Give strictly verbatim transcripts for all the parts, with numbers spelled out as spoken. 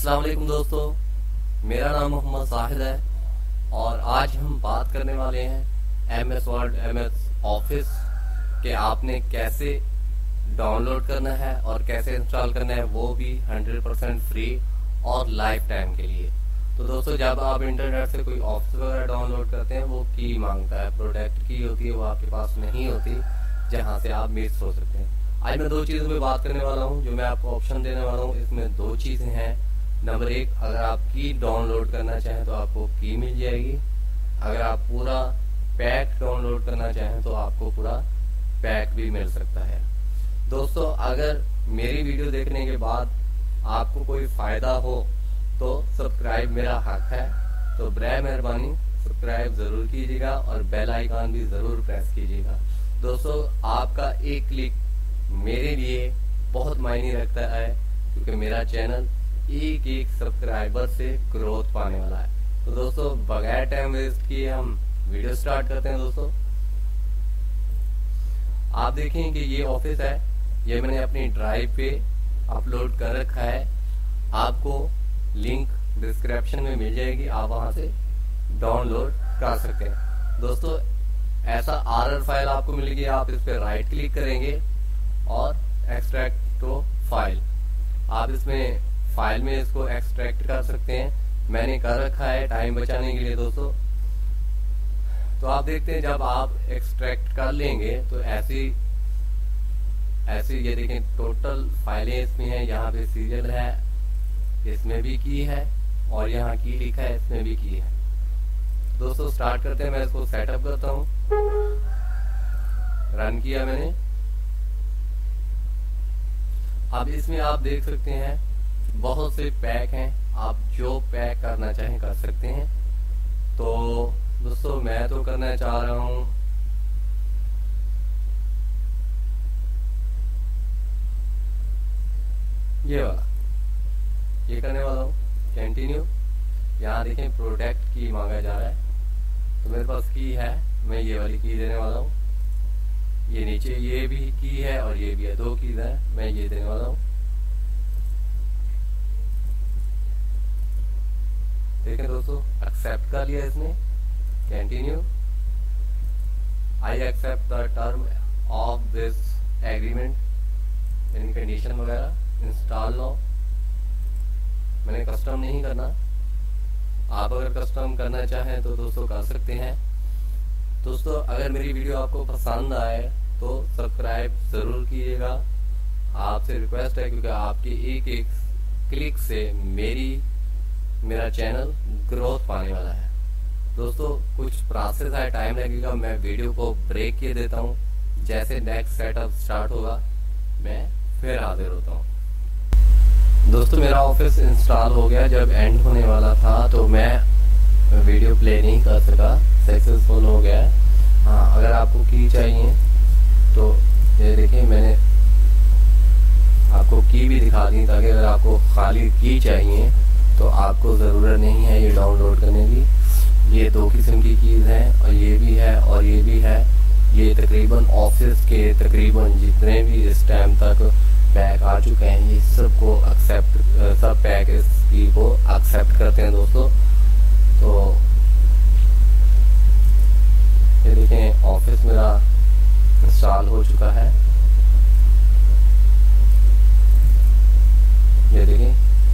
अस्सलाम वालेकुम दोस्तों, मेरा नाम मोहम्मद साहिद है और आज हम बात करने वाले हैं M S Word M S Office के आपने कैसे डाउनलोड करना है और कैसे इंस्टॉल करना है, वो भी हंड्रेड परसेंट फ्री और लाइफ टाइम के लिए। तो दोस्तों, जब आप इंटरनेट से कोई ऑफिस वगैरह डाउनलोड करते हैं वो की मांगता है, प्रोडक्ट की होती है, वो आपके पास नहीं होती जहां से आप मिस हो सकते हैं। आज मैं दो चीज़ों पे बात करने वाला हूं, जो मैं आपको ऑप्शन देने वाला हूं। इसमें दो चीज़ें हैं। नंबर एक, अगर आप की डाउनलोड करना चाहें तो आपको की मिल जाएगी। अगर आप पूरा पैक डाउनलोड करना चाहें तो आपको पूरा पैक भी मिल सकता है। दोस्तों, अगर मेरी वीडियो देखने के बाद आपको कोई फ़ायदा हो तो सब्सक्राइब मेरा हक है, तो बराए मेहरबानी सब्सक्राइब ज़रूर कीजिएगा और बेल आइकन भी ज़रूर प्रेस कीजिएगा। दोस्तों, आपका एक क्लिक मेरे लिए बहुत मायने रखता है, क्योंकि मेरा चैनल एक एक सब्सक्राइबर से ग्रोथ पाने वाला है। तो दोस्तों, बगैर टाइम वेस्ट किए हम वीडियो स्टार्ट करते हैं। दोस्तों, आप देखें कि ये ऑफिस है, ये मैंने अपनी ड्राइव पे अपलोड कर रखा है। आपको लिंक डिस्क्रिप्शन में मिल जाएगी, आप वहां से डाउनलोड कर सकते हैं। दोस्तों, ऐसा आरआर फाइल आपको मिलेगी, आप इस पर राइट क्लिक करेंगे और एक्सट्रैक्ट टू फाइल, आप इसमें फाइल में इसको एक्सट्रैक्ट कर सकते हैं। मैंने कर रखा है टाइम बचाने के लिए। दोस्तों, तो आप देखते हैं जब आप एक्सट्रैक्ट कर लेंगे तो ऐसी ऐसे ये देखें टोटल फाइलें इसमें हैं। यहाँ पे सीरियल है, इसमें भी की है, और यहाँ की लिखा है, इसमें भी की है। दोस्तों, स्टार्ट करते हैं। मैं इसको सेटअप करता हूँ। रन किया मैंने। अब इसमें आप देख सकते हैं बहुत से पैक हैं, आप जो पैक करना चाहें कर सकते हैं। तो दोस्तों, मैं तो करना चाह रहा हूं ये वाला, ये करने वाला हूं कंटिन्यू। यहाँ देखें प्रोडक्ट की मांगा जा रहा है, तो मेरे पास की है, मैं ये वाली की देने वाला हूँ। ये नीचे ये भी की है और ये भी है, दो कीज है, मैं ये देने वाला हूँ। देखें दोस्तों, एक्सेप्ट कर लिया इसने। Continue, I accept the term of this agreement, यानी कंडीशन वगैरह। इंस्टॉल नो, मैंने कस्टम नहीं करना, आप अगर कस्टम करना चाहें तो दोस्तों कर सकते हैं। दोस्तों, अगर मेरी वीडियो आपको पसंद आए तो सब्सक्राइब ज़रूर कीजिएगा, आपसे रिक्वेस्ट है, क्योंकि आपके एक एक क्लिक से मेरी मेरा चैनल ग्रोथ पाने वाला है। दोस्तों, कुछ प्रोसेस है, टाइम लगेगा, मैं वीडियो को ब्रेक किए देता हूँ। जैसे नेक्स्ट सेटअप स्टार्ट होगा मैं फिर हाजिर होता हूँ। दोस्तों, मेरा ऑफिस इंस्टॉल हो गया। जब एंड होने वाला था तो मैं वीडियो प्ले नहीं कर सका, सक्सेसफुल हो गया। हाँ, अगर आपको की चाहिए तो ये देखिए, मैंने आपको की भी दिखा दी, ताकि अगर आपको खाली की चाहिए तो आपको ज़रूरत नहीं है ये डाउनलोड करने की। ये दो किस्म की कीज़ हैं, और ये भी है और ये भी है। ये तकरीबन ऑफिस के तकरीबन जितने भी इस टाइम तक पैक आ चुके हैं, ये सबको एक्सेप्ट, सब पैक इस की को एक्सेप्ट करते हैं। दोस्तों, तो ये देखें ऑफिस मेरा इंस्टॉल हो चुका है। ये देखें,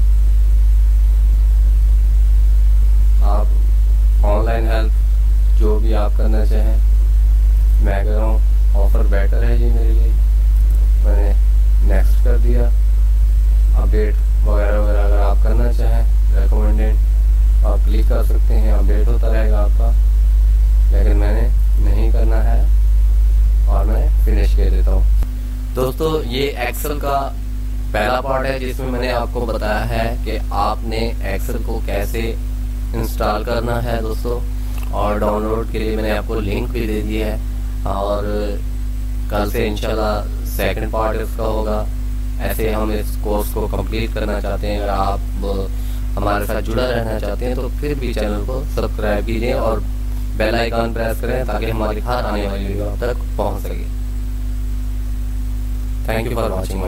आप ऑनलाइन हेल्प जो भी आप करना चाहें, मैं कह रहा हूँ ऑफर बेटर है ये मेरे लिए। मैंने नेक्स्ट कर दिया। अपडेट वगैरह वगैरह अगर आप करना चाहें रिकमेंडेड, आप क्लिक कर सकते हैं, अपडेट होता रहेगा आपका। लेकिन मैंने नहीं करना है और मैं फिनिश कर देता हूँ। दोस्तों, ये एक्सेल का पहला पार्ट है, जिसमें मैंने आपको बताया है कि आपने एक्सेल को कैसे इंस्टॉल करना है। दोस्तों, और डाउनलोड के लिए मैंने आपको लिंक भी दे दी है, और कल से इंशाल्लाह सेकंड पार्ट इसका होगा। ऐसे हम इस कोर्स को कंप्लीट करना चाहते हैं। अगर आप हमारे साथ जुड़ा रहना चाहते हैं तो फिर भी चैनल को सब्सक्राइब कीजिए और बेल आइकन प्रेस करें, ताकि हमारी हर आने वाली वीडियो तक पहुंच सके। Thank you for watching.